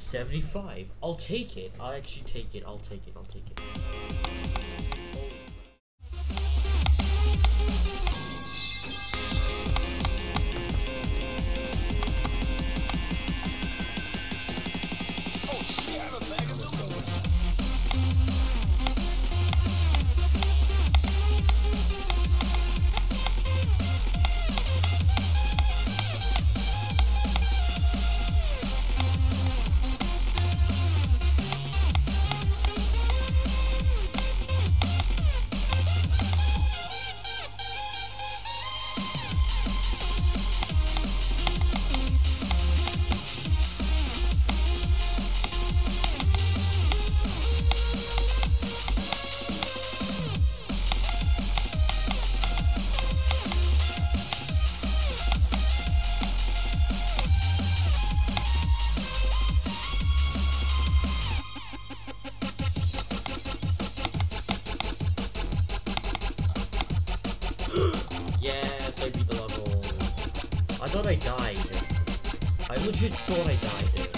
75. I'll take it. I'll actually take it. I'll take it. I'll take it. Yes, I beat the level. I thought I died. I legit thought I died there.